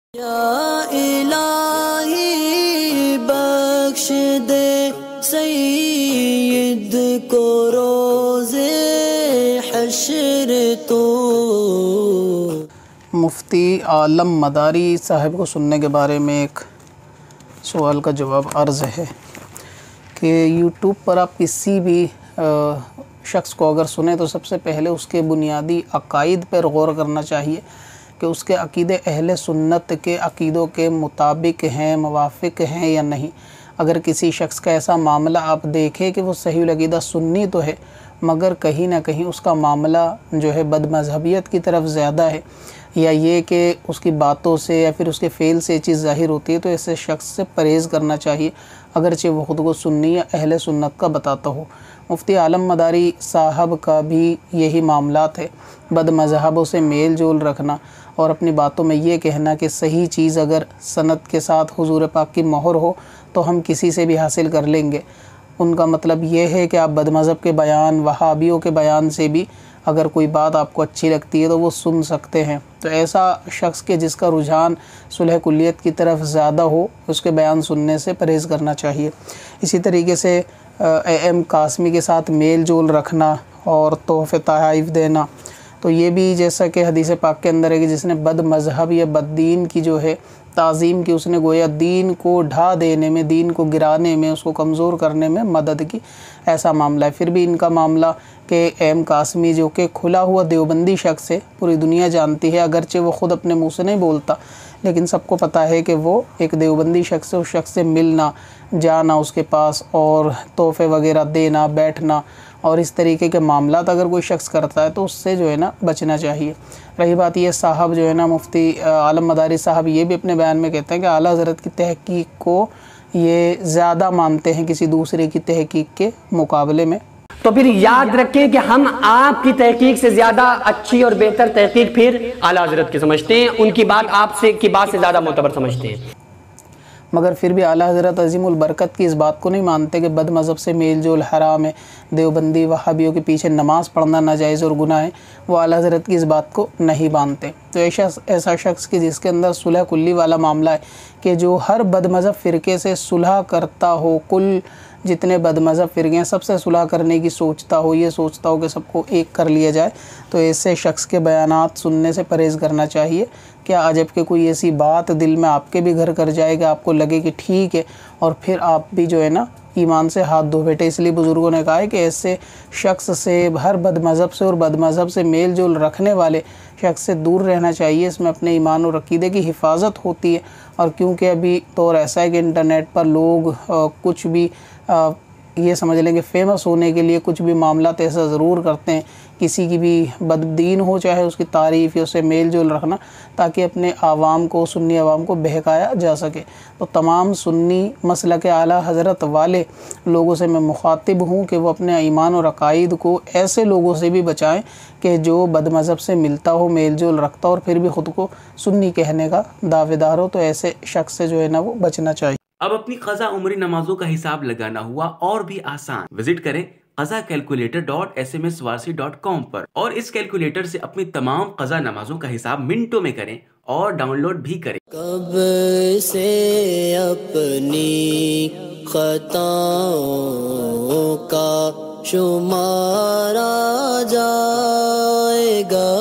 یا الہی بخش دے سید کو روز حشر تو۔ مفتی عالم مداری صاحب کو سننے کے بارے میں ایک سوال کا جواب عرض ہے کہ یوٹیوب پر آپ کسی بھی شخص کو اگر سنیں تو سب سے پہلے اس کے بنیادی عقائد پر غور کرنا چاہیے کہ اس کے عقیدے اہل سنت کے عقیدوں کے مطابق ہیں، موافق ہیں یا نہیں۔ اگر کسی شخص کا ایسا معاملہ آپ دیکھیں کہ وہ صحیح العقیدہ سنی تو ہے مگر کہیں نہ کہیں اس کا معاملہ جو ہے بد مذہبیت کی طرف زیادہ ہے، یا یہ کہ اس کی باتوں سے یا پھر اس کے فعل سے یہ چیز ظاہر ہوتی ہے، تو ایسے شخص سے پرہیز کرنا چاہیے اگرچہ وہ خود کو سنی یا اہل سنت کا بتاتا ہو۔ مفتی عالم مداری صاحب کا بھی یہی معاملات ہے، بد مذہبوں سے میل جول رکھنا اور اپنی باتوں میں یہ کہنا کہ صحیح چیز اگر سند کے ساتھ حضور پاک کی مہر ہو تو ہم کسی سے بھی حاصل کر لیں گے۔ ان کا مطلب یہ ہے کہ آپ بد مذہب کے بیان، وہابیوں کے بیان سے بھی اگر کوئی بات آپ کو اچھی لگتی ہے تو وہ سن سکتے ہیں۔ تو ایسا شخص کے جس کا رجحان صلح کلیت کی طرف زیادہ ہو اس کے بیان سننے سے پرہیز کرنا چاہیے۔ اسی طریقے سے ایم قاسمی کے ساتھ میل جول رکھنا اور تحفے تحائف دینا، تو یہ بھی جیسا کہ حدیث پاک کے اندر ہے کہ جس نے بد مذہب یا بد دین کی جو ہے تعظیم کی، اس نے گویا دین کو ڈھا دینے میں، دین کو گرانے میں، اس کو کمزور کرنے میں مدد کی، ایسا معاملہ ہے۔ پھر بھی ان کا معاملہ کہ ایم قاسمی جو کہ کھلا ہوا دیوبندی شخص ہے، پوری دنیا جانتی ہے، اگرچہ وہ خود اپنے منہ سے نہیں بولتا لیکن سب کو پتہ ہے کہ وہ ایک دیوبندی شخص ہے۔ اس شخص سے ملنا، جانا اس کے پاس اور تحفے وغیرہ دینا، بیٹھنا اور اس طریقے کے معاملات اگر کوئی شخص کرتا ہے تو اس سے جو ہے نا بچنا چاہیے۔ رہی بات یہ صاحب جو ہے نا مفتی عالم مداری صاحب یہ بھی اپنے بیان میں کہتے ہیں کہ اعلیٰ حضرت کی تحقیق کو یہ زیادہ مانتے ہیں کسی دوسرے کی تحقیق کے مقابلے میں۔ تو پھر یاد رکھیں کہ ہم آپ کی تحقیق سے زیادہ اچھی اور بہتر تحقیق پھر اعلیٰ حضرت کی سمجھتے ہیں، ان کی بات آپ سے کی بات سے زیادہ معتبر سمجھتے ہیں۔ مگر پھر بھی اعلیٰ حضرت عظیم البرکت کی اس بات کو نہیں مانتے کہ بد مذہب سے میل جول حرام ہے، دیوبندی وہابیوں کے پیچھے نماز پڑھنا ناجائز اور گناہ ہے، وہ اعلیٰ حضرت کی اس بات کو نہیں مانتے۔ تو ایسا شخص کی جس کے اندر صلح کلی والا معاملہ ہے کہ جو ہر بد مذہب فرقے سے صلح کرتا ہو، کل جتنے بد مذہب فرقے ہیں سب سے صلح کرنے کی سوچتا ہو، یہ سوچتا ہو کہ سب کو ایک کر لیا جائے، تو ایسے شخص کے بیانات سننے سے پرہیز کرنا چاہیے۔ کیا عجب کہ کوئی ایسی بات دل میں آپ کے بھی گھر کر جائے کہ آپ کو لگے کہ ٹھیک ہے اور پھر آپ بھی جو ہے نا ایمان سے ہاتھ دھو بیٹھے۔ اس لیے بزرگوں نے کہا ہے کہ ایسے شخص سے، ہر بد مذہب سے اور بد مذہب سے میل جول رکھنے والے شخص سے دور رہنا چاہیے۔ اس میں اپنے ایمان اور عقیدے کی حفاظت ہوتی ہے، اور کیونکہ ابھی دور ایسا ہے کہ انٹرنیٹ پر لوگ کچھ بھی یہ سمجھ لیں کہ فیمس ہونے کے لیے کچھ بھی معاملات ایسا ضرور کرتے ہیں، کسی کی بھی بد دین ہو چاہے اس کی تعریف یا اس سے میل جول رکھنا، تاکہ اپنے عوام کو، سنی عوام کو بہکایا جا سکے۔ تو تمام سنی مسلک اعلیٰ حضرت والے لوگوں سے میں مخاطب ہوں کہ وہ اپنے ایمان اور عقائد کو ایسے لوگوں سے بھی بچائیں کہ جو بد مذہب سے ملتا ہو، میل جول رکھتا ہو اور پھر بھی خود کو سنی کہنے کا دعوے دار ہو، تو ایسے شخص سے جو ہے نا وہ بچنا چاہیے۔ اب اپنی قضا عمری نمازوں کا حساب لگانا ہوا اور بھی آسان۔ وزٹ کریں qazakalculator.smswarsi.com پر اور اس کیلکولیٹر سے اپنی تمام قضا نمازوں کا حساب منٹوں میں کریں اور ڈاؤن لوڈ بھی کریں۔ کب سے اپنی خطاؤں کا شمارا جائے گا،